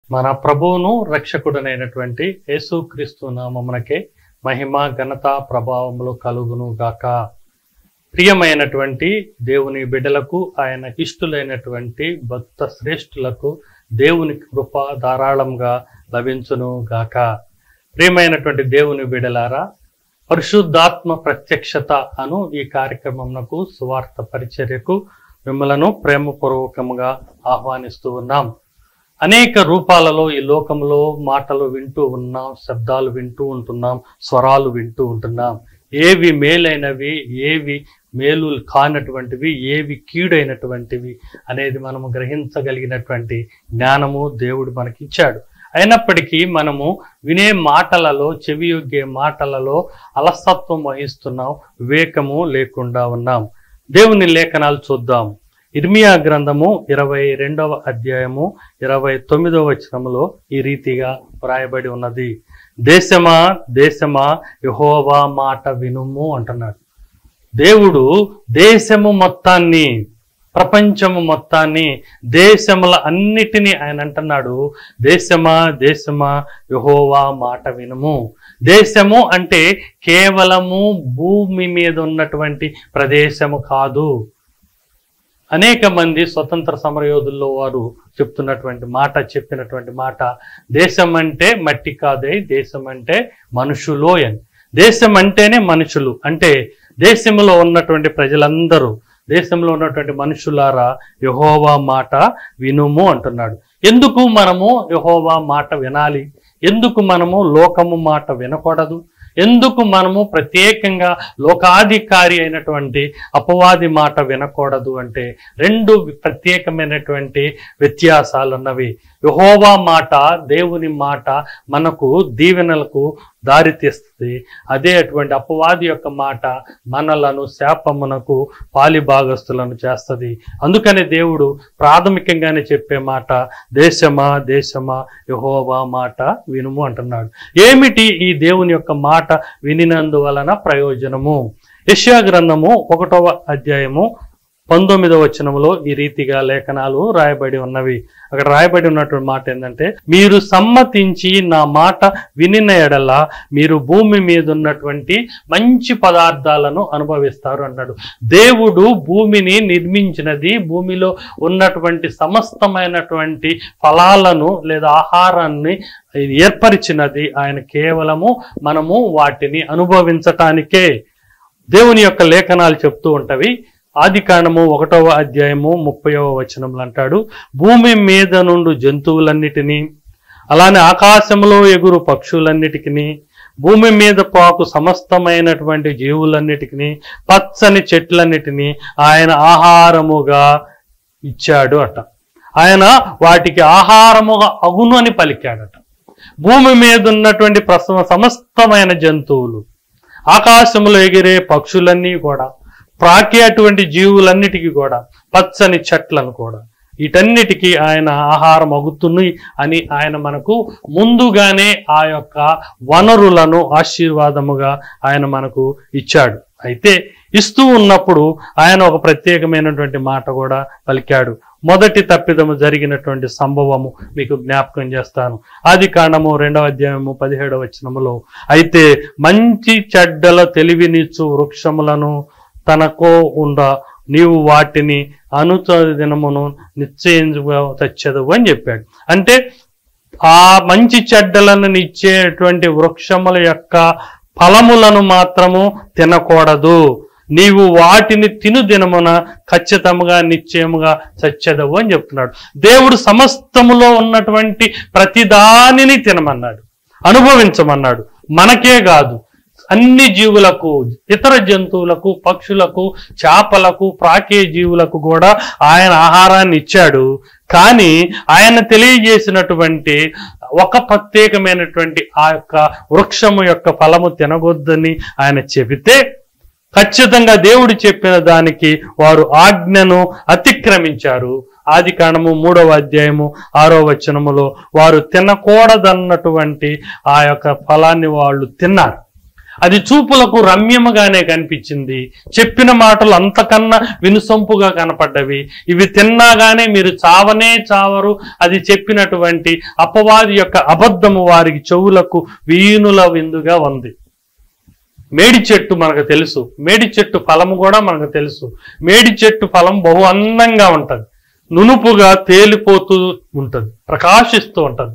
మన ప్రభువును రక్షకుడనైనటువంటి యేసుక్రీస్తు నామమునకే మహిమ ఘనత ప్రభావములు కలుగును గాక. ప్రియమైనటువంటి దేవుని బిడ్డలకు, ఆయన ఇష్టులైనటువంటి భక్త శ్రేష్ఠులకు దేవుని కృప ధారాళంగా లభించును గాక. ప్రియమైనటువంటి దేవుని బిడ్డలారా, పరిశుద్ధాత్మ ప్రత్యక్షత అను ఈ కార్యక్రమంకు సువార్త పరిచర్యకు మిమ్మలను ప్రేమపూర్వకంగా ఆహ్వానిస్తూ ఉన్నాం. అనేక రూపాలలో ఈ లోకంలో మాటలు వింటూ ఉన్నాం, శబ్దాలు వింటూ ఉంటున్నాం, స్వరాలు వింటూ ఉంటున్నాం. ఏవి మేలైనవి, ఏవి మేలు కానటువంటివి, ఏవి కీడైనటువంటివి అనేది మనము గ్రహించగలిగినటువంటి జ్ఞానము దేవుడు మనకిచ్చాడు. అయినప్పటికీ మనము వినే మాటలలో, చెవియొగ్గే మాటలలో అలసత్వం వహిస్తున్నాం, వివేకము లేకుండా ఉన్నాం. దేవుని లేఖనాలు చూద్దాం. ఇర్మియా గ్రంథము 22వ అధ్యాయము 29వ వచనములో ఈ రీతిగా వ్రాయబడి ఉన్నది. దేశమా దేశమా యెహోవా మాట వినుము అంటున్నాడు. దేవుడు దేశము మొత్తాన్ని, ప్రపంచము మొత్తాన్ని, దేశముల అన్నిటినీ ఆయన అంటున్నాడు, దేశమా దేశమా యెహోవా మాట వినుము. దేశము అంటే కేవలము భూమి మీద ఉన్నటువంటి ప్రదేశము కాదు. అనేక మంది స్వతంత్ర సమరయోధుల్లో వారు చెప్పినటువంటి మాట దేశం అంటే మట్టి కాదే, దేశం అంటే మనుషులో అని. దేశం అంటేనే మనుషులు, అంటే దేశంలో ఉన్నటువంటి ప్రజలందరూ, దేశంలో ఉన్నటువంటి మనుషులారా యెహోవా మాట వినుము అంటున్నాడు. ఎందుకు మనము యెహోవా మాట వినాలి? ఎందుకు మనము లోకము మాట వినకూడదు? ఎందుకు మనము ప్రత్యేకంగా లోకాధికారి అయినటువంటి అపవాది మాట వినకూడదు అంటే రెండు ప్రత్యేకమైనటువంటి వ్యత్యాసాలు ఉన్నవి. యెహోవా మాట, దేవుని మాట మనకు దీవెనలకు దారి తీస్తుంది. అదే అటువంటి అపవాది యొక్క మాట మనలను శాపమునకు పాలిభాగస్తులను చేస్తుంది. అందుకని దేవుడు ప్రాథమికంగానే చెప్పే మాట దేశమా దేశమా యెహోవా మాట వినుము అంటున్నాడు. ఏమిటి ఈ దేవుని యొక్క మాట వినినందువలన ప్రయోజనము? యెషయా గ్రంథము 1వ అధ్యాయము 19వ వచనములో ఈ రీతిగా లేఖనాలు రాయబడి ఉన్నవి. అక్కడ రాయబడి ఉన్నటువంటి మాట ఏంటంటే, మీరు సమ్మతించి నా మాట వినిన ఎడల మీరు భూమి మీద ఉన్నటువంటి మంచి పదార్థాలను అనుభవిస్తారు అన్నాడు. దేవుడు భూమిని నిర్మించినది, భూమిలో ఉన్నటువంటి సమస్తమైనటువంటి ఫలాలను లేదా ఆహారాన్ని ఏర్పరిచినది ఆయన కేవలము మనము వాటిని అనుభవించటానికే. దేవుని యొక్క లేఖనాలు చెప్తూ ఉంటవి. ఆదికాండము 1వ అధ్యాయము 30వ వచనంలో అంటాడు, భూమి మీద నుండి జంతువులన్నిటినీ, అలానే ఆకాశంలో ఎగురు పక్షులన్నిటికీ, భూమి మీద పాకు సమస్తమైనటువంటి జీవులన్నిటికీ, పచ్చని చెట్లన్నిటినీ ఆయన ఆహారముగా ఇచ్చాడు అట. ఆయన వాటికి ఆహారముగా అగును అని పలికాడట. భూమి మీద ఉన్నటువంటి సమస్తమైన జంతువులు, ఆకాశంలో ఎగిరే పక్షులన్నీ కూడా, ప్రాకే అటువంటి జీవులన్నిటికీ కూడా, పచ్చని చెట్లను కూడా, వీటన్నిటికీ ఆయన ఆహారం అగుతుంది అని ఆయన మనకు ముందుగానే ఆ యొక్క వనరులను ఆశీర్వాదముగా ఆయన మనకు ఇచ్చాడు. అయితే ఇస్తూ ఉన్నప్పుడు ఆయన ఒక ప్రత్యేకమైనటువంటి మాట కూడా పలికాడు. మొదటి తప్పిదము జరిగినటువంటి సంభవము మీకు జ్ఞాపకం చేస్తాను. ఆదికాండము 2వ అధ్యాయము 17వ వచనములో, అయితే మంచి చెడ్డల తెలివినిచ్చు వృక్షములను తనకో ఉండ నీవు వాటిని అనుదినమును నిశ్చయించుగా తెచ్చదు అని చెప్పాడు. అంటే ఆ మంచి చెడ్డలను ఇచ్చేటువంటి వృక్షముల యొక్క ఫలములను మాత్రము తినకూడదు, నీవు వాటిని తిను దినమున ఖచ్చితంగా నిశ్చయముగా చచ్చెదవు అని చెప్తున్నాడు. దేవుడు సమస్తములో ఉన్నటువంటి ప్రతిదానిని తినమన్నాడు, అనుభవించమన్నాడు. మనకే కాదు, అన్ని జీవులకు, ఇతర జంతువులకు, పక్షులకు, చేపలకు, ప్రాకే జీవులకు కూడా ఆయన ఆహారాన్ని ఇచ్చాడు. కానీ ఆయన తెలియజేసినటువంటి ఒక ప్రత్యేకమైనటువంటి ఆ యొక్క వృక్షము యొక్క ఫలము తినగొద్దని ఆయన చెబితే, ఖచ్చితంగా దేవుడు చెప్పిన దానికి వారు ఆజ్ఞను అతిక్రమించారు. ఆదికాండము 3వ అధ్యాయము 6వ వచనములో వారు తినకూడదన్నటువంటి ఆ యొక్క ఫలాన్ని వాళ్ళు తిన్నారు. అది చూపులకు రమ్యముగానే కనిపించింది, చెప్పిన మాటలు అంతకన్నా వినుసొంపుగా కనపడ్డవి. ఇవి తిన్నాగానే మీరు చావనే చావరు. అది చెప్పినటువంటి అపవాది యొక్క అబద్ధము వారికి చెవులకు వీణుల విందుగా ఉంది. మేడి చెట్టు మనకు తెలుసు, మేడి చెట్టు ఫలము కూడా మనకు తెలుసు. మేడి చెట్టు ఫలం బహు అందంగా ఉంటుంది, నునుపుగా తేలిపోతూ ఉంటుంది, ప్రకాశిస్తూ ఉంటుంది.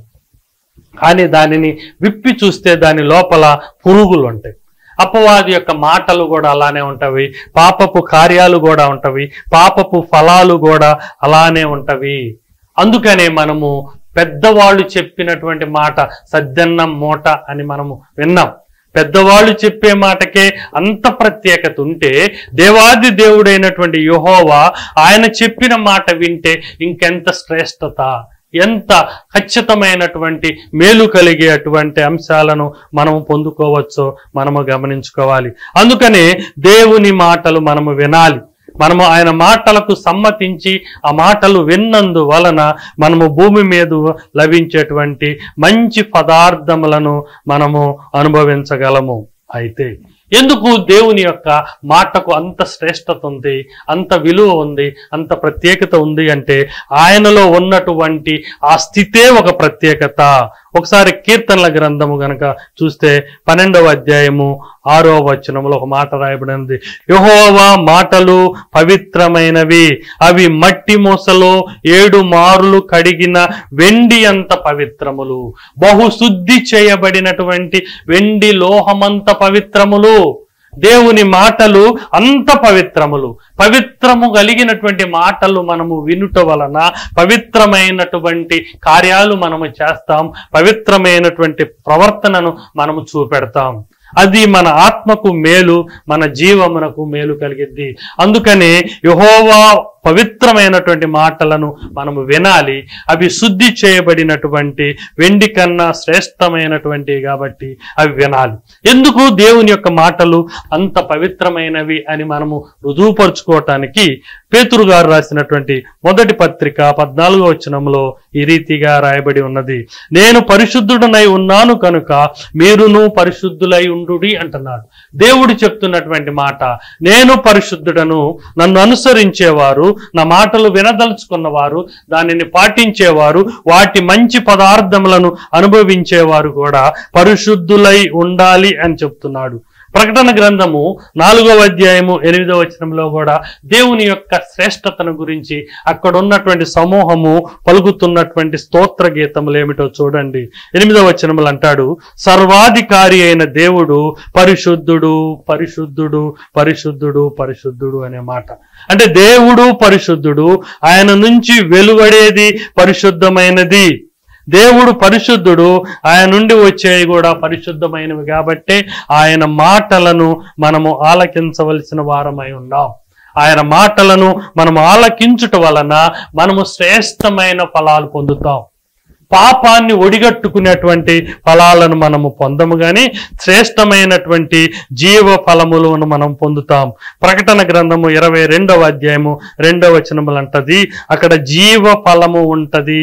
కానీ దానిని విప్పి చూస్తే దాని లోపల పురుగులు ఉంటాయి. అపవాది యొక్క మాటలు కూడా అలానే ఉంటవి, పాపపు కార్యాలు కూడా ఉంటవి, పాపపు ఫలాలు కూడా అలానే ఉంటవి. అందుకనే మనము పెద్దవాళ్ళు చెప్పినటువంటి మాట సద్దన్నం మూట అని మనము విన్నాం. పెద్దవాళ్ళు చెప్పే మాటకే అంత ప్రత్యేకత ఉంటే దేవాది దేవుడైనటువంటి యెహోవా ఆయన చెప్పిన మాట వింటే ఇంకెంత శ్రేష్టత, ఎంత ఖచ్చితమైనటువంటి మేలు కలిగేటువంటి అంశాలను మనము పొందుకోవచ్చో మనము గమనించుకోవాలి. అందుకనే దేవుని మాటలు మనము వినాలి. మనము ఆయన మాటలకు సమ్మతించి ఆ మాటలు విన్నందు వలన మనము భూమి మీద లభించేటువంటి మంచి పదార్థములను మనము అనుభవించగలము. అయితే ఎందుకు దేవుని యొక్క మాటకు అంత శ్రేష్టత ఉంది, అంత విలువ ఉంది, అంత ప్రత్యేకత ఉంది అంటే ఆయనలో ఉన్నటువంటి ఆ స్థితే ఒక ప్రత్యేకత. ఒకసారి కీర్తనల గ్రంథము గనక చూస్తే 12వ అధ్యాయము 6వ వచనంలో ఒక మాట రాయబడినది, యెహోవా మాటలు పవిత్రమైనవి, అవి మట్టి మూసలో 7 మారులు కడిగిన వెండి అంత పవిత్రములు. బహుశుద్ధి చేయబడినటువంటి వెండి లోహమంత పవిత్రములు. దేవుని మాటలు అంత పవిత్రములు. పవిత్రము కలిగినటువంటి మాటలు మనము వినుట వలన పవిత్రమైనటువంటి కార్యాలు మనము చేస్తాం, పవిత్రమైనటువంటి ప్రవర్తనను మనము చూపెడతాం. అది మన ఆత్మకు మేలు, మన జీవమునకు మేలు కలిగిద్ది. అందుకనే యెహోవా పవిత్రమైనటువంటి మాటలను మనము వినాలి. అవి శుద్ధి చేయబడినటువంటి వెండి కన్నా శ్రేష్టమైనటువంటి కాబట్టి అవి వినాలి. ఎందుకు దేవుని యొక్క మాటలు అంత పవిత్రమైనవి అని మనము రుజువుపరుచుకోవటానికి పేతురు గారు రాసినటువంటి మొదటి పత్రిక 14వ వచనంలో ఈ రీతిగా రాయబడి ఉన్నది, నేను పరిశుద్ధుడనై ఉన్నాను కనుక మీరును పరిశుద్ధులై ఉండుడి అంటున్నాడు. దేవుడు చెప్తున్నటువంటి మాట, నేను పరిశుద్ధుడను, నన్ను అనుసరించేవారు, నా మాటలు వినదలుచుకున్నవారు, దానిని పాటించేవారు, వాటి మంచి పదార్థములను అనుభవించేవారు కూడా పరిశుద్ధులై ఉండాలి అని చెప్తున్నాడు. ప్రకటన గ్రంథము 4వ అధ్యాయము 8వ వచనంలో కూడా దేవుని యొక్క శ్రేష్టతను గురించి అక్కడ ఉన్నటువంటి సమూహము పలుకుతున్నటువంటి స్తోత్ర గీతములు ఏమిటో చూడండి. 8వ వచనములు అంటాడు, సర్వాధికారి అయిన దేవుడు పరిశుద్ధుడు, పరిశుద్ధుడు, పరిశుద్ధుడు, పరిశుద్ధుడు అనే మాట. అంటే దేవుడు పరిశుద్ధుడు, ఆయన నుంచి వెలువడేది పరిశుద్ధమైనది. దేవుడు పరిశుద్ధుడు, ఆయన నుండి వచ్చేవి కూడా పరిశుద్ధమైనవి. కాబట్టి ఆయన మాటలను మనము ఆలకించవలసిన వారమై ఉన్నాం. ఆయన మాటలను మనము ఆలకించుట వలన మనము శ్రేష్టమైన ఫలాలు పొందుతాం. పాపాన్ని ఒడిగట్టుకునేటువంటి ఫలాలను మనము పొందము గాని శ్రేష్టమైనటువంటి జీవ ఫలములను మనం పొందుతాం. ప్రకటన గ్రంథము 22వ అధ్యాయము 2వ వచనములు అంటది, అక్కడ జీవ ఫలము ఉంటది,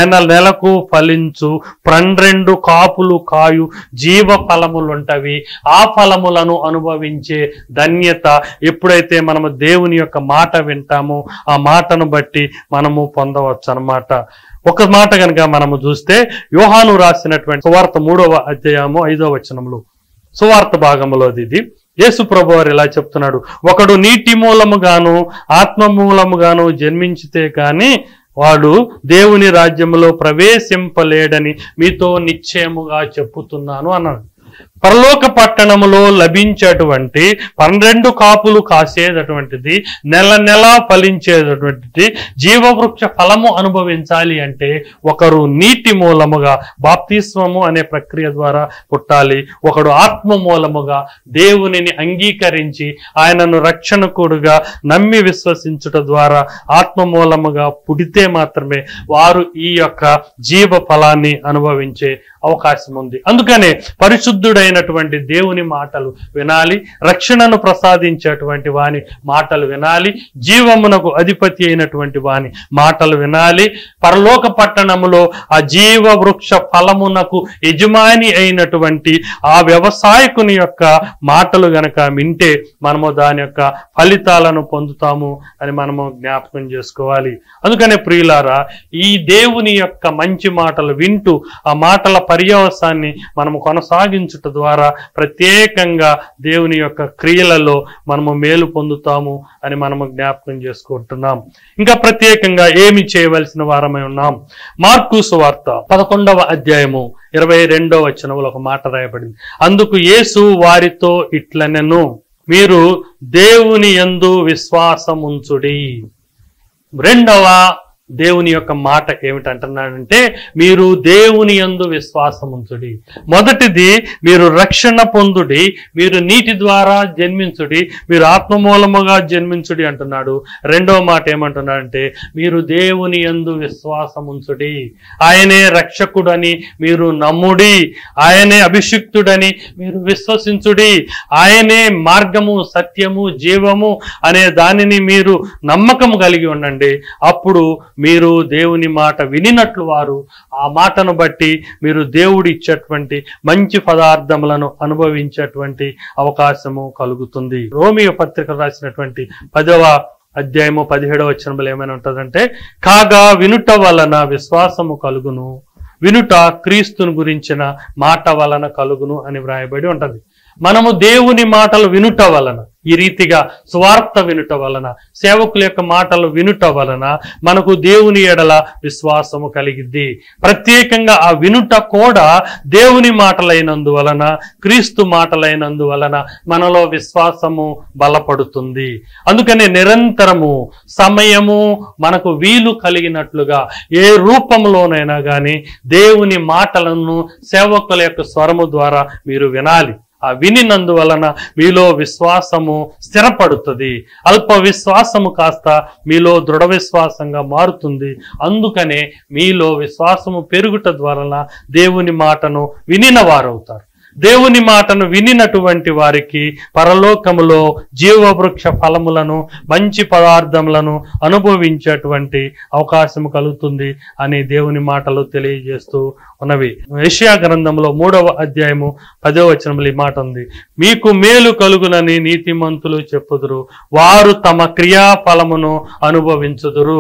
నెలకు ఫలించు 12 కాపులు కాయు జీవ ఫలములు ఉంటవి. ఆ ఫలములను అనుభవించే ధన్యత ఎప్పుడైతే మనము దేవుని యొక్క మాట వింటామో ఆ మాటను బట్టి మనము పొందవచ్చు అన్నమాట. ఒక మాట కనుక మనము చూస్తే యోహాను రాసినటువంటి సువార్త 3వ అధ్యాయము 5వ వచనంలో సువార్త భాగంలోది ఇది. యేసు ప్రభువారు ఇలా చెప్తున్నాడు, ఒకడు నీటి మూలముగాను ఆత్మ మూలముగాను జన్మించితే కానీ వాడు దేవుని రాజ్యములో ప్రవేశింపలేడని మీతో నిశ్చయముగా చెప్పుతున్నాను అన్నాడు. పరలోక పట్టణములో లభించేటువంటి 12 కాపులు కాసేటటువంటిది, నెల ఫలించేటటువంటిది జీవవృక్ష ఫలము అనుభవించాలి అంటే ఒకరు నీటి మూలముగా బాప్తిస్మము అనే ప్రక్రియ ద్వారా పుట్టాలి. ఒకడు ఆత్మ మూలముగా దేవునిని అంగీకరించి ఆయనను రక్షణకుడుగా నమ్మి విశ్వసించుట ద్వారా ఆత్మ మూలముగా పుడితే మాత్రమే వారు ఈ యొక్క జీవ ఫలాన్ని అనుభవించే అవకాశం ఉంది. అందుకనే పరిశుద్ధుడైన దేవుడైనటువంటి దేవుని మాటలు వినాలి, రక్షణను ప్రసాదించేటువంటి వాని మాటలు వినాలి, జీవమునకు అధిపతి అయినటువంటి వాని మాటలు వినాలి, పరలోక పట్టణములో ఆ జీవ వృక్ష ఫలమునకు యజమాని అయినటువంటి ఆ వ్యవసాయకుని యొక్క మాటలు గనక వింటే మనము దాని యొక్క ఫలితాలను పొందుతాము అని మనము జ్ఞాపకం చేసుకోవాలి. అందుకనే ప్రియులారా, ఈ దేవుని యొక్క మంచి మాటలు వింటూ ఆ మాటల పర్యవసాన్ని మనము కొనసాగించుట ద్వారా ప్రత్యేకంగా దేవుని యొక్క క్రియలలో మనము మేలు పొందుతాము అని మనము జ్ఞాపకం చేసుకుంటున్నాం. ఇంకా ప్రత్యేకంగా ఏమి చేయవలసిన వారమై ఉన్నాం? మార్కు సువార్త 11వ అధ్యాయము 22వ వచనంలో ఒక మాట రాయబడింది. అందుకు యేసు వారితో ఇట్లనెను, మీరు దేవుని యందు విశ్వాసముంచుడి. రెండవ దేవుని యొక్క మాట ఏమిటంటున్నాడంటే, మీరు దేవుని యందు విశ్వాసముంచుడి. మొదటిది మీరు రక్షణ పొందుడి, మీరు నీటి ద్వారా జన్మించుడి, మీరు ఆత్మమూలముగా జన్మించుడి అంటున్నాడు. రెండవ మాట ఏమంటున్నాడంటే, మీరు దేవుని యందు విశ్వాసముంచుడి. ఆయనే రక్షకుడని మీరు నమ్ముడి, ఆయనే అభిషిక్తుడని మీరు విశ్వసించుడి, ఆయనే మార్గము, సత్యము, జీవము అనే దానిని మీరు నమ్మకం కలిగి ఉండండి. అప్పుడు మీరు దేవుని మాట వినినట్లు వారు ఆ మాటను బట్టి మీరు దేవుడు ఇచ్చేటువంటి మంచి పదార్థములను అనుభవించేటువంటి అవకాశము కలుగుతుంది. రోమియో పత్రిక రాసినటువంటి 10వ అధ్యాయము 17వ వచనంలో ఏమైనా ఉంటుందంటే, కాగా వినుట వలన విశ్వాసము కలుగును, వినుట క్రీస్తుని గురించిన మాట వలన కలుగును అని వ్రాయబడి ఉంటది. మనము దేవుని మాటలు వినుట వలన, ఈ రీతిగా స్వార్థ వినుట వలన, సేవకుల యొక్క మాటలు వినుట వలన మనకు దేవుని ఎడల విశ్వాసము కలిగిద్ది. ప్రత్యేకంగా ఆ వినుట కూడా దేవుని మాటలైనందువలన, క్రీస్తు మాటలైనందువలన మనలో విశ్వాసము బలపడుతుంది. అందుకనే నిరంతరము సమయము మనకు వీలు కలిగినట్లుగా ఏ రూపంలోనైనా కానీ దేవుని మాటలను సేవకుల యొక్క స్వరము ద్వారా మీరు వినాలి. ఆ వినినందువలన మీలో విశ్వాసము స్థిరపడుతుంది. అల్ప విశ్వాసము కాస్త మీలో దృఢ విశ్వాసంగా మారుతుంది. అందుకనే మీలో విశ్వాసము పెరుగుట ద్వారా దేవుని మాటను వినిన వారవుతారు. దేవుని మాటను వినినటువంటి వారికి పరలోకములో జీవవృక్ష ఫలములను, మంచి పదార్థములను అనుభవించేటువంటి అవకాశం కలుగుతుంది అని దేవుని మాటలు తెలియజేస్తూ ఉన్నవి. యెషయా గ్రంథంలో 3వ అధ్యాయము 10వ వచనంలో ఈ మాట ఉంది, మీకు మేలు కలుగునని నీతిమంతులు చెప్పుదురు, వారు తమ క్రియా ఫలమును అనుభవించుదురు.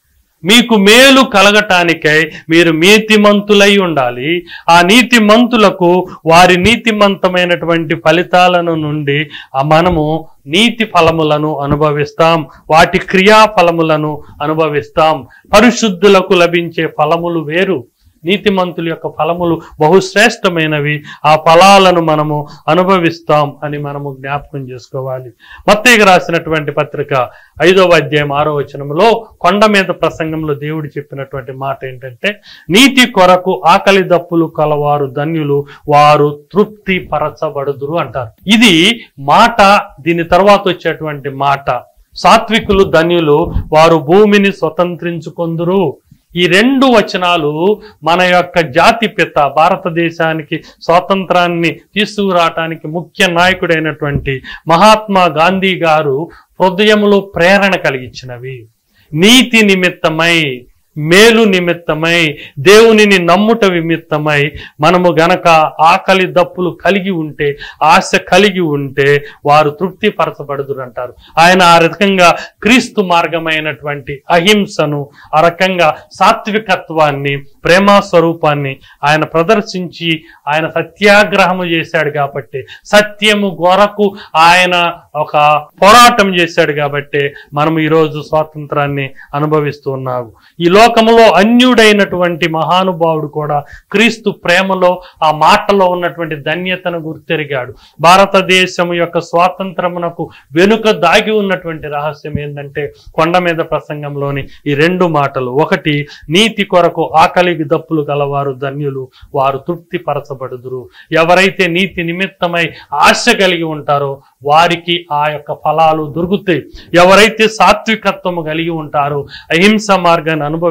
మీకు మేలు కలగటానికై మీరు నీతిమంతులై ఉండాలి. ఆ నీతిమంతులకు వారి నీతిమంతమైనటువంటి ఫలితాలను నుండి మనము నీతి ఫలములను అనుభవిస్తాం, వాటి క్రియా ఫలములను అనుభవిస్తాం. పరిశుద్ధులకు లభించే ఫలములు వేరు, నీతిమంతుల యొక్క ఫలములు బహుశ్రేష్టమైనవి. ఆ ఫలాలను మనము అనుభవిస్తాం అని మనము జ్ఞాపకం చేసుకోవాలి. మత్తయి రాసినటువంటి పత్రిక 5వ అధ్యాయం 6వ వచనంలో కొండ మీద ప్రసంగంలో దేవుడు చెప్పినటువంటి మాట ఏంటంటే, నీతి కొరకు ఆకలి దప్పులు కలవారు ధన్యులు, వారు తృప్తి పరచబడుదురు అంటారు. ఇది మాట. దీని తర్వాత వచ్చేటువంటి మాట, సాత్వికులు ధన్యులు, వారు భూమిని స్వతంత్రించుకొందురు. ఈ 2 వచనాలు మన యొక్క జాతి పిత, భారతదేశానికి స్వాతంత్రాన్ని తీసుకురావటానికి ముఖ్య నాయకుడైనటువంటి మహాత్మా గాంధీ గారు హృదయములో ప్రేరణ కలిగించినవి. నీతి నిమిత్తమై, మేలు నిమిత్తమై, దేవునిని నమ్ముట నిమిత్తమై మనము గనక ఆకలి దప్పులు కలిగి ఉంటే, ఆశ కలిగి ఉంటే వారు తృప్తి పరచబడుదురు అంటారు. ఆయన ఆ రకంగా క్రీస్తు మార్గమైనటువంటి అహింసను, ఆ రకంగా సాత్వికత్వాన్ని, ప్రేమ స్వరూపాన్ని ఆయన ప్రదర్శించి ఆయన సత్యాగ్రహము చేశాడు కాబట్టి, సత్యము కొరకు ఆయన ఒక పోరాటం చేశాడు కాబట్టి మనము ఈరోజు స్వాతంత్రాన్ని అనుభవిస్తూ ఉన్నాము. ఈ లోకములో అన్యుడైనటువంటి మహానుభావుడు కూడా క్రీస్తు ప్రేమలో, ఆ మాటలో ఉన్నటువంటి ధన్యతను గుర్తెరిగాడు. భారతదేశం యొక్క స్వాతంత్రమునకు వెనుక దాగి ఉన్నటువంటి రహస్యం ఏంటంటే కొండ మీద ప్రసంగంలోని ఈ 2 మాటలు. ఒకటి, నీతి కొరకు ఆకలికి దప్పులు గలవారు ధన్యులు, వారు తృప్తి పరచబడుదురు. ఎవరైతే నీతి నిమిత్తమై ఆశ కలిగి ఉంటారో వారికి ఆ యొక్క ఫలాలు దొరుకుతాయి. ఎవరైతే సాత్వికత్వము కలిగి ఉంటారో, అహింస మార్గాన్ని అనుభవిస్తారు,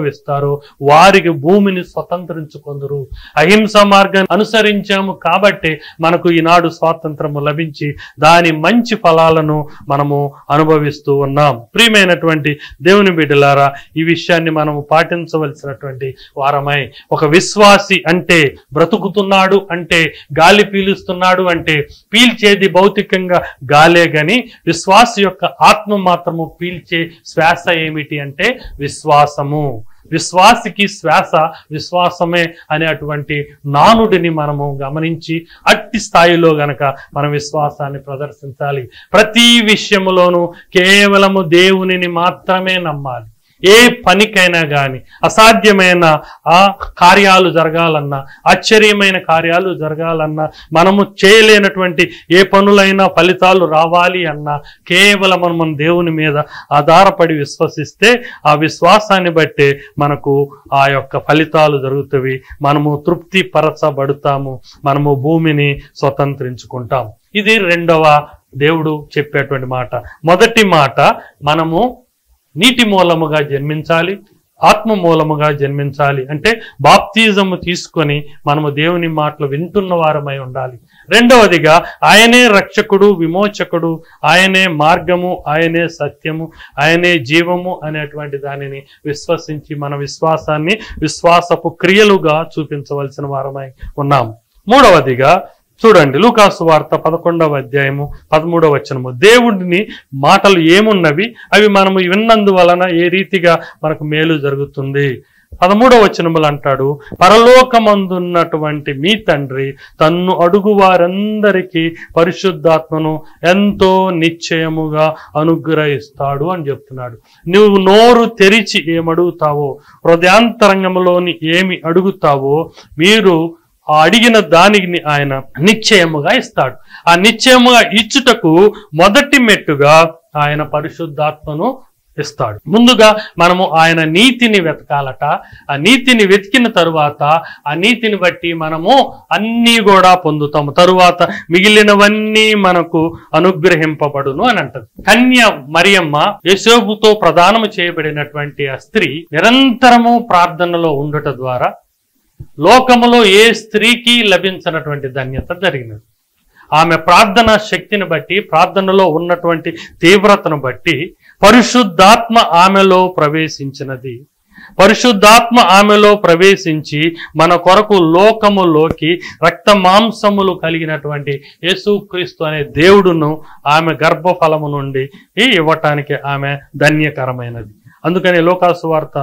అనుభవిస్తారో వారికి భూమిని స్వతంత్రించుకొందురు. అహింస మార్గాన్ని అనుసరించాము కాబట్టి మనకు ఈనాడు స్వాతంత్రము లభించి దాని మంచి ఫలాలను మనము అనుభవిస్తూ ఉన్నాం. ప్రియమైనటువంటి దేవుని బిడ్డలారా, ఈ విషయాన్ని మనము పాటించవలసినటువంటి వారమై, ఒక విశ్వాసి అంటే బ్రతుకుతున్నాడు అంటే, గాలి పీలుస్తున్నాడు అంటే పీల్చేది భౌతికంగా గాలే గాని విశ్వాసి యొక్క ఆత్మ మాత్రము పీల్చే శ్వాస ఏమిటి అంటే విశ్వాసము. విశ్వాసికి శ్వాస విశ్వాసమే అనేటువంటి నానుడిని మనము గమనించి అట్టి స్థాయిలో గనక మన విశ్వాసాన్ని ప్రదర్శించాలి. ప్రతి విషయములోనూ కేవలము దేవునిని మాత్రమే నమ్మాలి. ఏ పనికైనా కానీ అసాధ్యమైన ఆ కార్యాలు జరగాలన్నా, ఆశ్చర్యమైన కార్యాలు జరగాలన్నా, మనము చేయలేనటువంటి ఏ పనులైనా ఫలితాలు రావాలి అన్నా కేవలం మనం దేవుని మీద ఆధారపడి విశ్వసిస్తే ఆ విశ్వాసాన్ని బట్టే మనకు ఆ యొక్క ఫలితాలు జరుగుతాయి. మనము తృప్తి పరచబడతాము, మనము భూమిని స్వతంత్రించుకుంటాం. ఇది రెండవ దేవుడు చెప్పేటువంటి మాట. మొదటి మాట, మనము నీటి మూలముగా జన్మించాలి, ఆత్మ మూలముగా జన్మించాలి. అంటే బాప్తిజము తీసుకొని మనము దేవుని మాటలు వింటున్న వారమై ఉండాలి. రెండవదిగా ఆయనే రక్షకుడు, విమోచకుడు, ఆయనే మార్గము, ఆయనే సత్యము, ఆయనే జీవము అనేటువంటి దానిని విశ్వసించి మన విశ్వాసాన్ని విశ్వాసపు క్రియలుగా చూపించవలసిన వారమై ఉన్నాం. మూడవదిగా చూడండి, లూకాసు వార్త 11వ అధ్యాయము 13వ వచనము. దేవుడిని మాటలు ఏమున్నవి, అవి మనము విన్నందువలన ఏ రీతిగా మనకు మేలు జరుగుతుంది. 13వ వచనములు అంటాడు, పరలోకమందున్నటువంటి మీ తండ్రి తన్ను అడుగు వారందరికీ పరిశుద్ధాత్మను ఎంతో నిశ్చయముగా అనుగ్రహిస్తాడు అని చెప్తున్నాడు. నువ్వు నోరు తెరిచి ఏమడుగుతావో, హృదయాంతరంగంలోని ఏమి అడుగుతావో మీరు ఆ అడిగిన దానిని ఆయన నిశ్చయముగా ఇస్తాడు. ఆ నిశ్చయముగా ఇచ్చుటకు మొదటి మెట్టుగా ఆయన పరిశుద్ధాత్మను ఇస్తాడు. ముందుగా మనము ఆయన నీతిని వెతకాలట. ఆ నీతిని వెతికిన తరువాత ఆ నీతిని బట్టి మనము అన్నీ కూడా పొందుతాము. తరువాత మిగిలినవన్నీ మనకు అనుగ్రహింపబడును అని అంటది. కన్య మరియమ్మ, యోసేపుతో ప్రదానము చేయబడినటువంటి ఆ స్త్రీ నిరంతరము ప్రార్థనలో ఉండట ద్వారా లోకములో ఏ స్త్రీకి లభించినటువంటి ధన్యత జరిగినది. ఆమె ప్రార్థన శక్తిని బట్టి, ప్రార్థనలో ఉన్నటువంటి తీవ్రతను బట్టి పరిశుద్ధాత్మ ఆమెలో ప్రవేశించినది. పరిశుద్ధాత్మ ఆమెలో ప్రవేశించి మన కొరకు లోకములోకి రక్త మాంసములు కలిగినటువంటి యేసుక్రీస్తు అనే దేవుడును ఆమె గర్భఫలము నుండి ఇవ్వటానికి ఆమె ధన్యకరమైనది. అందుకని లూకాసు వార్త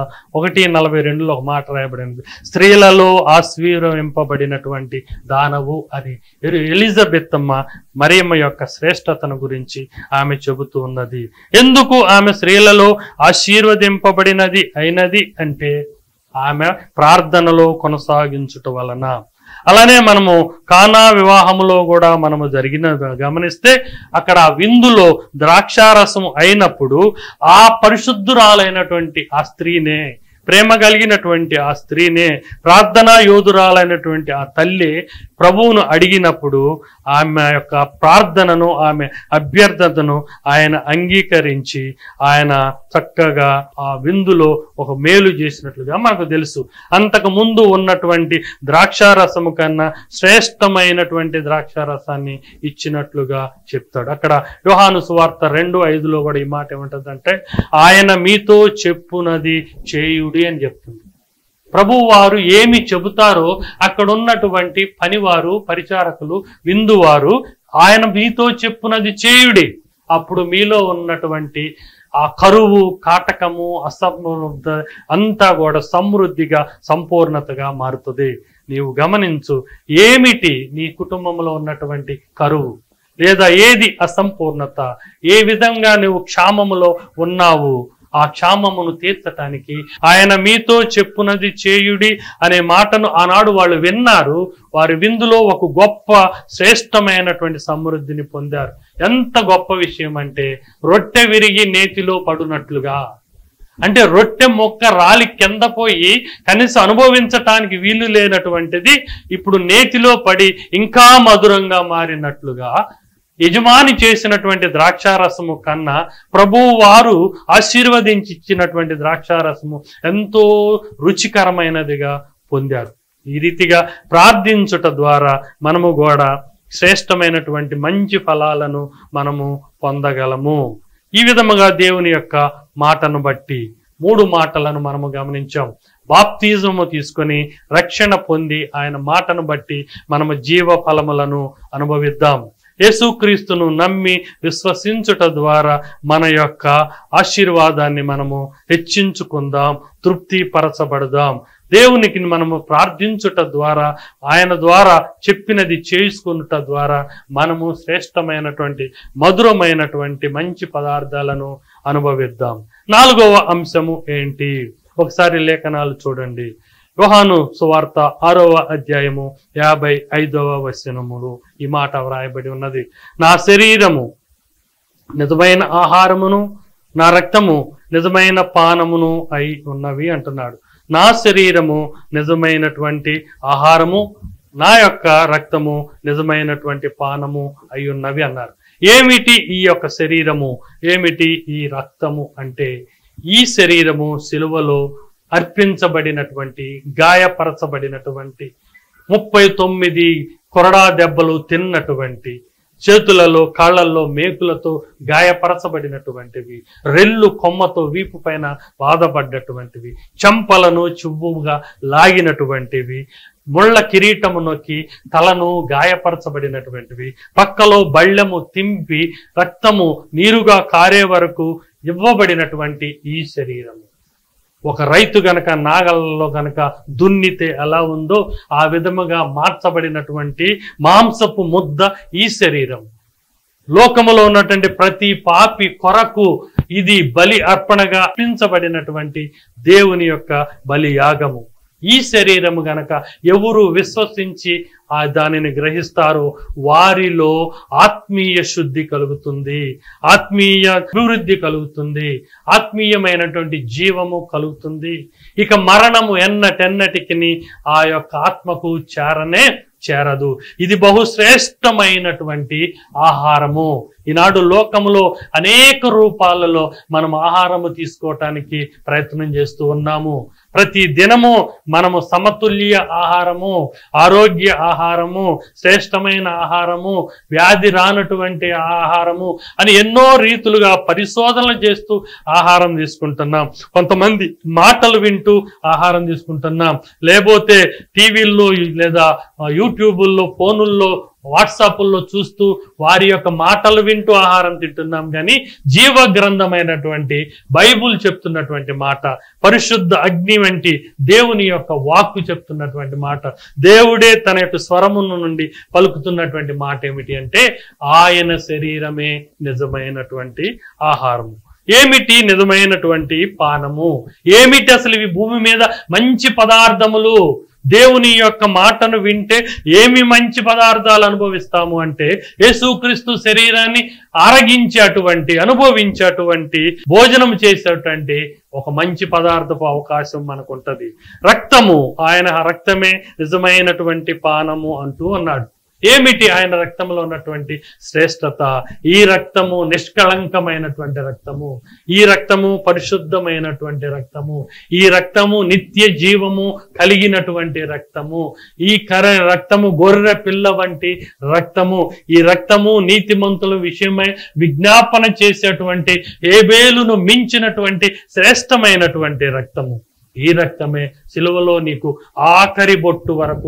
1:42 ఒక మాట రాయబడినది, స్త్రీలలో ఆశీర్వదింపబడినటువంటి దానవు అని. ఎలిజబెత్ అమ్మ మరియమ్మ యొక్క శ్రేష్టతను గురించి ఆమె చెబుతూ ఉన్నది. ఎందుకు ఆమె స్త్రీలలో ఆశీర్వదింపబడినది అయినది అంటే ఆమె ప్రార్థనలో కొనసాగించుట వలన. అలానే మనము కానా వివాహములో కూడా మనము జరిగిన గమనిస్తే అక్కడ విందులో ద్రాక్షారసము అయినప్పుడు ఆ పరిశుద్ధురాలైనటువంటి ఆ స్త్రీనే, ప్రేమ కలిగినటువంటి ఆ స్త్రీనే, ప్రార్థనా యోధురాలైనటువంటి ఆ తల్లి ప్రభువును అడిగినప్పుడు ఆమె యొక్క ప్రార్థనను, ఆమె అభ్యర్థతను ఆయన అంగీకరించి ఆయన చక్కగా ఆ విందులో ఒక మేలు చేసినట్లుగా మనకు తెలుసు. అంతకు ముందు ఉన్నటువంటి ద్రాక్షారసము కన్నా శ్రేష్టమైనటువంటి ద్రాక్షారసాన్ని ఇచ్చినట్లుగా చెప్తాడు. అక్కడ యోహాను సువార్త 2:5 కూడా ఈ మాట ఏమంటుందంటే, ఆయన మీతో చెప్పునది చేయుడి అని చెప్తుంది. ప్రభువు వారు ఏమి చెబుతారో అక్కడ ఉన్నటువంటి పనివారు, పరిచారకులు, విందువారు ఆయన మీతో చెప్పునది చేయుడి. అప్పుడు మీలో ఉన్నటువంటి ఆ కరువు, కాటకము, అసమృద్ధి అంతా కూడా సమృద్ధిగా, సంపూర్ణతగా మారుతుంది. నీవు గమనించు, ఏమిటి నీ కుటుంబంలో ఉన్నటువంటి కరువు లేదా ఏది అసంపూర్ణత, ఏ విధంగా నువ్వు క్షామములో ఉన్నావు, ఆ క్షామమును తీర్చటానికి ఆయన మీతో చెప్పునది చేయుడి అనే మాటను ఆనాడు వాళ్ళు విన్నారు. వారి విందులో ఒక గొప్ప శ్రేష్టమైనటువంటి సమృద్ధిని పొందారు. ఎంత గొప్ప విషయం అంటే, రొట్టె విరిగి నేతిలో పడునట్లుగా. అంటే రొట్టె మొక్క రాలి కింద పోయి కనీసం అనుభవించటానికి వీలు లేనటువంటిది ఇప్పుడు నేతిలో పడి ఇంకా మధురంగా మారినట్లుగా యజమాని చేసినటువంటి ద్రాక్షారసము కన్నా ప్రభువు వారు ఆశీర్వదించి ఇచ్చినటువంటి ద్రాక్షారసము ఎంతో రుచికరమైనదిగా పొందారు. ఈ రీతిగా ప్రార్థించుట ద్వారా మనము కూడా శ్రేష్టమైనటువంటి మంచి ఫలాలను మనము పొందగలము. ఈ విధముగా దేవుని యొక్క మాటను బట్టి 3 మాటలను మనము గమనించాం. బాప్తిజము తీసుకొని రక్షణ పొంది ఆయన మాటను బట్టి మనము జీవ ఫలములను అనుభవిద్దాం. యేసుక్రీస్తును నమ్మి విశ్వసించుట ద్వారా మన యొక్క ఆశీర్వాదాన్ని మనము హెచ్చించుకుందాం, తృప్తి పరచబడదాం. దేవునికి మనము ప్రార్థించుట ద్వారా, ఆయన ద్వారా చెప్పినది చేసుకునుట ద్వారా మనము శ్రేష్టమైనటువంటి మధురమైనటువంటి మంచి పదార్థాలను అనుభవిద్దాం. 4వ అంశము ఏంటి? ఒకసారి లేఖనాలు చూడండి. యోహాను సువార్త 6వ అధ్యాయము 55వ వచనములు ఈ మాట వ్రాయబడి ఉన్నది. నా శరీరము నిజమైన ఆహారమును, నా రక్తము నిజమైన పానమును అయి ఉన్నవి అంటున్నాడు. నా శరీరము నిజమైనటువంటి ఆహారము, నా యొక్క రక్తము నిజమైనటువంటి పానము అయి ఉన్నవి అన్నారు. ఏమిటి ఈ యొక్క శరీరము, ఏమిటి ఈ రక్తము అంటే, ఈ శరీరము సిలువలో అర్పించబడినటువంటి, గాయపరచబడినటువంటి, 39 కొరడా దెబ్బలు తిన్నటువంటి, చేతులలో కాళ్లల్లో మేకులతో గాయపరచబడినటువంటివి, రెల్లు కొమ్మతో వీపు పైన బాధపడ్డటువంటివి, చెంపలను చువ్వుగా లాగినటువంటివి, ముళ్ళ కిరీటము నొక్కి తలను గాయపరచబడినటువంటివి, పక్కలో బళ్ళెము తింపి రక్తము నీరుగా కారే వరకు ఇవ్వబడినటువంటి ఈ శరీరము. ఒక రైతు గనక నాగలలో గనక దున్నితే ఎలా ఉందో ఆ విధముగా మార్చబడినటువంటి మాంసపు ముద్ద ఈ శరీరం. లోకములో ఉన్నటువంటి ప్రతి పాపి కొరకు ఇది బలి అర్పణగా అర్పించబడినటువంటి దేవుని యొక్క బలి యాగము. ఈ శరీరము గనక ఎవరు విశ్వసించి దానిని గ్రహిస్తారో వారిలో ఆత్మీయ శుద్ధి కలుగుతుంది, ఆత్మీయ అభివృద్ధి కలుగుతుంది, ఆత్మీయమైనటువంటి జీవము కలుగుతుంది. ఇక మరణము ఎన్నటెన్నటికి ఆ యొక్క ఆత్మకు చేరదు. ఇది బహుశ్రేష్టమైనటువంటి ఆహారము. ఈనాడు లోకములో అనేక రూపాలలో మనం ఆహారము తీసుకోవటానికి ప్రయత్నం చేస్తూ ఉన్నాము. ప్రతి దినము మనము సమతుల్య ఆహారము, ఆరోగ్య ఆహారము, శ్రేష్టమైన ఆహారము, వ్యాధి రానటువంటి ఆహారము అని ఎన్నో రీతులుగా పరిశోధనలు చేస్తూ ఆహారం తీసుకుంటున్నాం. కొంతమంది మాటలు వింటూ ఆహారం తీసుకుంటున్నాం, లేకపోతే టీవీల్లో లేదా యూట్యూబుల్లో, ఫోనుల్లో, వాట్సాప్ల్లో చూస్తూ వారి యొక్క మాటలు వింటూ ఆహారం తింటున్నాం. కానీ జీవ గ్రంథమైనటువంటి బైబుల్ చెప్తున్నటువంటి మాట, పరిశుద్ధ అగ్ని వంటి దేవుని యొక్క వాక్కు చెప్తున్నటువంటి మాట, దేవుడే తన యొక్క స్వరమును నుండి పలుకుతున్నటువంటి మాట ఏమిటి అంటే, ఆయన శరీరమే నిజమైనటువంటి ఆహారము. ఏమిటి నిజమైనటువంటి పానము? ఏమిటి అసలు ఇవి భూమి మీద మంచి పదార్థములు? దేవుని యొక్క మాటను వింటే ఏమి మంచి పదార్థాలు అనుభవిస్తాము అంటే, యేసుక్రీస్తు శరీరాన్ని ఆరగించేటువంటి, అనుభవించేటువంటి, భోజనం చేసేటువంటి ఒక మంచి పదార్థపు అవకాశం మనకు ఉంటది. రక్తము, ఆయన రక్తమే నిజమైనటువంటి పానము అంటూ అన్నాడు. ఏమిటి ఆయన రక్తంలో ఉన్నటువంటి శ్రేష్టత? ఈ రక్తము నిష్కళంకమైనటువంటి రక్తము, ఈ రక్తము పరిశుద్ధమైనటువంటి రక్తము, ఈ రక్తము నిత్య జీవము కలిగినటువంటి రక్తము, ఈ రక్తము గొర్రె పిల్ల వంటి రక్తము, ఈ రక్తము నీతిమంతుల విషయమై విజ్ఞాపన చేసేటువంటి హేబేలును మించినటువంటి శ్రేష్టమైనటువంటి రక్తము. ఈ రక్తమే సిలువలో నీకు ఆఖరి బొట్టు వరకు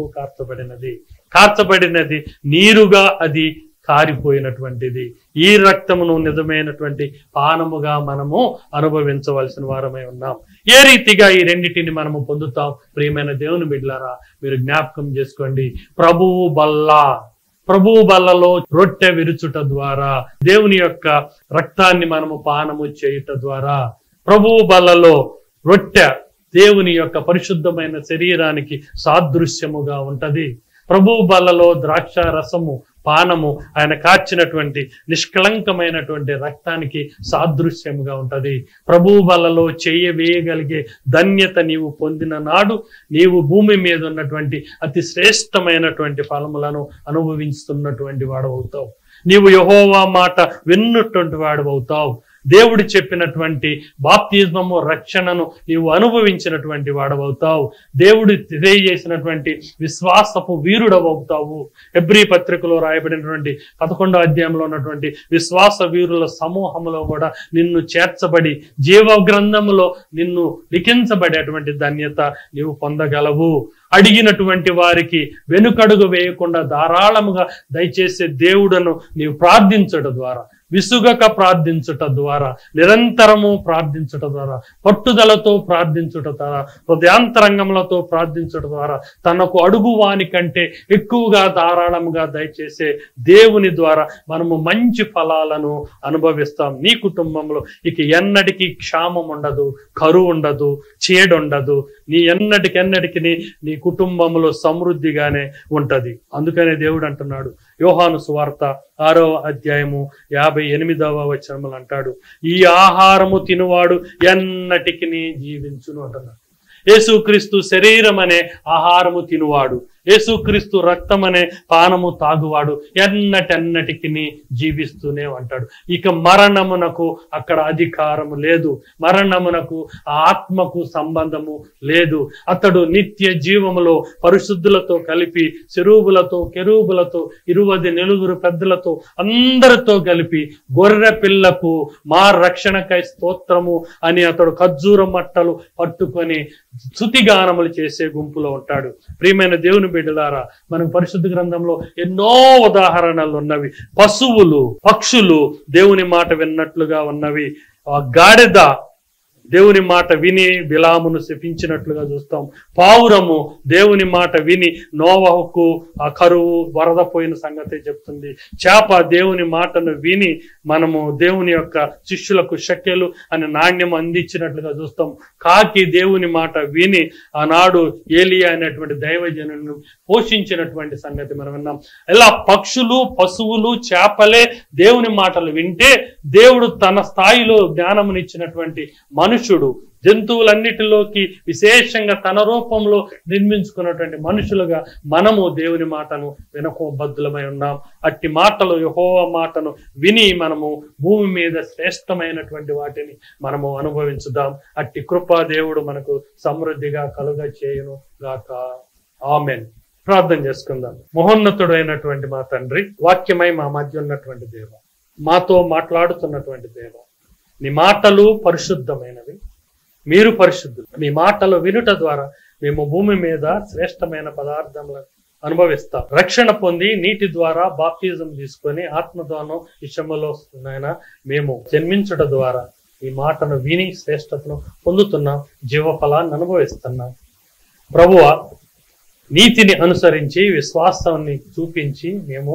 కార్చబడినది, నీరుగా అది కారిపోయినటువంటిది. ఈ రక్తమును నిజమైనటువంటి పానముగా మనము అనుభవించవలసిన వారమై ఉన్నాం. ఏ రీతిగా ఈ రెండిటిని మనము పొందుతాం? ప్రియమైన దేవుని బిడ్డలారా, మీరు జ్ఞాపకం చేసుకోండి. ప్రభువు బల్లలో రొట్టె విరుచుట ద్వారా, దేవుని యొక్క రక్తాన్ని మనము పానము చేయుట ద్వారా, ప్రభువు బల్లలో రొట్టె దేవుని యొక్క పరిశుద్ధమైన శరీరానికి సాదృశ్యముగా ఉంటది. ప్రభువు బల్లలో ద్రాక్ష రసము, పానము ఆయన కార్చినటువంటి నిష్కళంకమైనటువంటి రక్తానికి సాదృశ్యముగా ఉంటది. ప్రభువు బల్లలో వేయగలిగే ధన్యత నీవు పొందిన నాడు నీవు భూమి మీద ఉన్నటువంటి అతి శ్రేష్టమైనటువంటి ఫలములను అనుభవిస్తున్నటువంటి వాడు అవుతావు. నీవు యెహోవా మాట విన్నటువంటి వాడు అవుతావు. దేవుడు చెప్పినటువంటి బాప్తిజమము రక్షణను నీవు అనుభవించినటువంటి వాడవవుతావు. దేవుడు తెలియజేసినటువంటి విశ్వాసపు వీరుడవవుతావు. హెబ్రీ పత్రికలో రాయబడినటువంటి 11వ అధ్యాయంలో ఉన్నటువంటి విశ్వాస వీరుల సమూహంలో కూడా నిన్ను చేర్చబడి జీవ గ్రంథములో నిన్ను లిఖించబడేటువంటి ధన్యత నీవు పొందగలవు. అడిగినటువంటి వారికి వెనుకడుగు వేయకుండా ధారాళముగా దయచేసే దేవుడను నీవు ప్రార్థించడం ద్వారా, విసుగక ప్రార్థించుట ద్వారా, నిరంతరము ప్రార్థించుట ద్వారా, పట్టుదలతో ప్రార్థించుట ద్వారా, హృదయాంతరంగములతో ప్రార్థించుట ద్వారా తనకు అడుగువాని కంటే ఎక్కువగా ధారాళముగా దయచేసే దేవుని ద్వారా మనము మంచి ఫలాలను అనుభవిస్తాం. నీ కుటుంబంలో ఇక ఎన్నటికీ క్షామం ఉండదు, కరువు ఉండదు, చేడు ఉండదు. నీ ఎన్నటికెన్నటికి నీ కుటుంబంలో సమృద్ధిగానే ఉంటది. అందుకనే దేవుడు అంటున్నాడు, యోహాను సువార్త 6వ అధ్యాయము 58వ వచనములు అంటాడు, ఈ ఆహారము తినువాడు ఎన్నటికి జీవించును అంటున్నాడు. యేసుక్రీస్తు శరీరం అనే ఆహారము తినువాడు, యేసుక్రీస్తు రక్తం అనే పానము తాగువాడు ఎన్నటెన్నటికి జీవిస్తూనే ఉంటాడు. ఇక మరణమునకు అక్కడ అధికారము లేదు, మరణమునకు ఆత్మకు సంబంధము లేదు. అతడు నిత్య జీవములో పరిశుద్ధులతో కలిపి చెరూబులతో కెరూబులతో 24 పెద్దలతో అందరితో కలిపి గొర్రె పిల్లకు మా రక్షణకై స్తోత్రము అని అతడు ఖర్జూర మట్టలు పట్టుకొని స్తుతిగానములు చేసే గుంపులో ఉంటాడు. ప్రియమైన దేవుని బిడ్డలారా, మనకు పరిశుద్ధ గ్రంథంలో ఎన్నో ఉదాహరణలు ఉన్నవి. పశువులు, పక్షులు దేవుని మాట విన్నట్లుగా ఉన్నవి. గాడిద దేవుని మాట విని బిలామును శపించినట్లుగా చూస్తాం. పావురము దేవుని మాట విని నోవహుకు ఆ కరువు వరద పోయిన సంగతి చెప్తుంది. చేప దేవుని మాటను విని మనము దేవుని యొక్క శిష్యులకు షెకెలు అనే నాణ్యం అందించినట్లుగా చూస్తాం. కాకి దేవుని మాట విని ఆనాడు ఏలియా అనేటువంటి దైవజనులను పోషించినటువంటి సంగతి మనం విన్నాం. ఇలా పక్షులు, పశువులు, చేపలే దేవుని మాటలు వింటే దేవుడు తన స్థాయిలో జ్ఞానమునిచ్చినటువంటి మనుషుడు జంతువులన్నిటిలోకి విశేషంగా తన రూపంలో నిర్మించుకున్నటువంటి మనుషులుగా మనము దేవుని మాటను వినకోబద్ధులమై ఉన్నాం. అట్టి మాటలు, యెహోవా మాటను విని మనము భూమి మీద శ్రేష్టమైనటువంటి వాటిని మనము అనుభవించుదాం. అట్టి కృపా దేవుడు మనకు సమృద్ధిగా కలుగ చేయును గాక. ఆమెన్. ప్రార్థన చేసుకుందాం. మహోన్నతుడు అయినటువంటి మా తండ్రి, వాక్యమై మా మధ్య ఉన్నటువంటి దేవ, మాతో మాట్లాడుతున్నటువంటి దేవ, నీ మాటలు పరిశుద్ధమైనవి, మీరు పరిశుద్ధులు. మీ మాటలు వినుట ద్వారా మేము భూమి మీద శ్రేష్టమైన పదార్థములను అనుభవిస్తాం. రక్షణ పొంది నీటి ద్వారా బాప్తిజం తీసుకొని ఆత్మదానం విషయంలో మేము జన్మించుట ద్వారా ఈ మాటను విని శ్రేష్టతను పొందుతున్నాం, జీవఫలాన్ని అనుభవిస్తున్నాం. ప్రభువా, నీతిని అనుసరించి విశ్వాసాన్ని చూపించి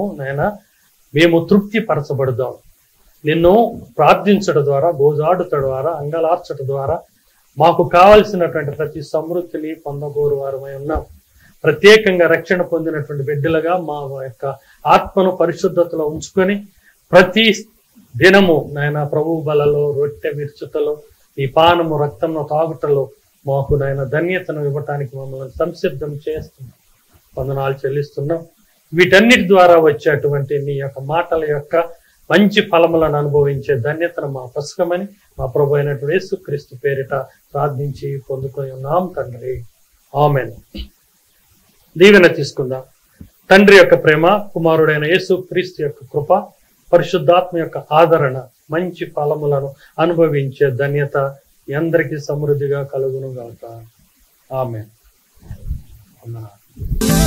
మేము తృప్తి పరచబడదాం. నిన్ను ప్రార్థించడం ద్వారా, గోజాడుట ద్వారా, అంగలార్చట ద్వారా మాకు కావలసినటువంటి ప్రతి సమృద్ధిని పొందగోరు వారమై ఉన్నాం. ప్రత్యేకంగా రక్షణ పొందినటువంటి బిడ్డలుగా మా యొక్క ఆత్మను పరిశుద్ధతలో ఉంచుకొని ప్రతి దినము ప్రభు బలలో, రొట్టె విరుచుటలో, ఈ పానము రక్తంలో తాగుటలో మాకు ధన్యతను ఇవ్వటానికి మమ్మల్ని సంసిద్ధం చేస్తున్నాం. వందనాలు చెల్లిస్తున్నాం. వీటన్నిటి ద్వారా వచ్చేటువంటి నీ యొక్క మాటల యొక్క మంచి ఫలములను అనుభవించే ధన్యతను మా పసుకమని మా ప్రభు అయినటువంటి యేసుక్రీస్తు పేరిట ప్రార్థించి పొందుకొని ఉన్నాం తండ్రి. ఆమెన్. దీవెన తీసుకుందాం. తండ్రి యొక్క ప్రేమ, కుమారుడైన యేసుక్రీస్తు యొక్క కృప, పరిశుద్ధాత్మ యొక్క ఆదరణ, మంచి ఫలములను అనుభవించే ధన్యత అందరికీ సమృద్ధిగా కలుగును గాక. ఆమెన్.